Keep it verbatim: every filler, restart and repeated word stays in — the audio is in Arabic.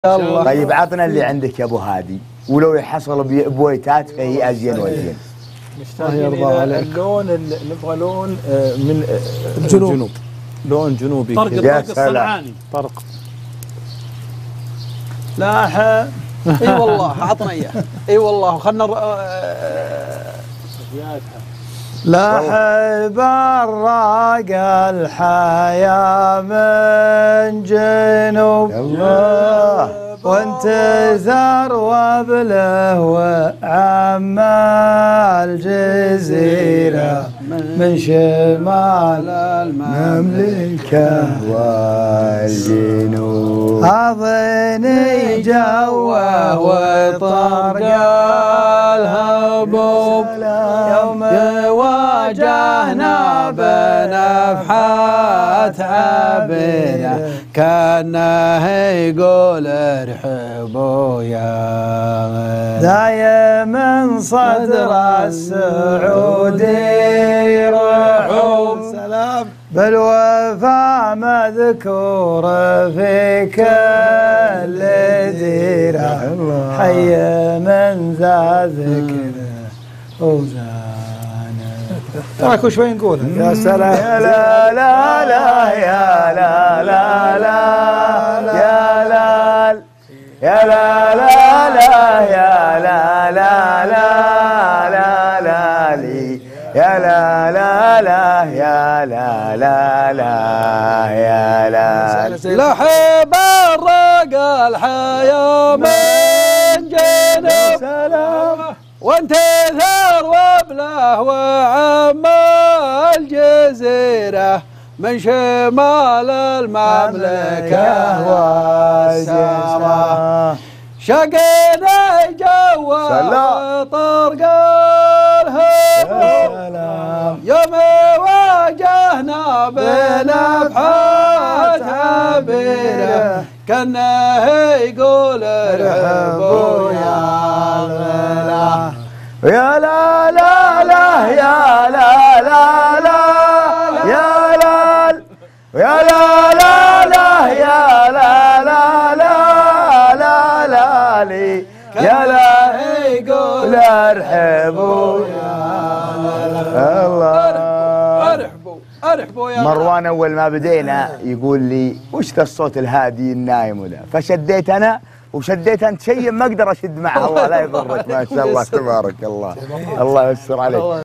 الله. طيب عطنا اللي عندك يا ابو هادي، ولو يحصل بويتات فهي ازين وازين. مشتاقين الى اللون اللي نبغى لون من الجنوب. الجنوب، لون جنوبي طرق كذا. طرق الصنعاني. طرق لاح. اي والله عطنا اياه. اي والله خلنا لاح براق الحياة من جنوب الله، وانتثر وبله وعم الجزيرة من شمال المملكة والجنوب. أظني جوه وطرق الهبوب يوم واجهنا بنفحات عبينا كانه يقول ارحبوا يا دايما صدر السعودي رحوب سلام بالوفا مذكور في كل ديره حي من ذا ذكره وزانه. تراكوا شوي نقول يا سلام يا لا لا لا يا لا لا لا يا لا يا لا لا لا يا لا لا لا لا لا لي يا لا لا لا يا لا لا لا يا لا. لحب الرق الحياة من جنوب سلام وانتثر وبله وعم الجزيرة من شمال المملكة والسماء شقينا جوا طرق الهبوب يوم واجهنا بنفحات عبيرة كانه يقول ارحبوا يا الغلا يا لا لا لا يا لا لا لا يا لا يا لا لا لا يا لا لا لا لا لا لي يا لا يقول ارحبوا يا الله. ارحبوا ارحبوا يا مروان اول ما بدينا يقول لي وش ذا الصوت الهادي النايم ذا، فشديت انا وشديت انت شيء ما اقدر اشد معه. الله لا يضرك، ما شاء الله تبارك الله، الله يستر عليك.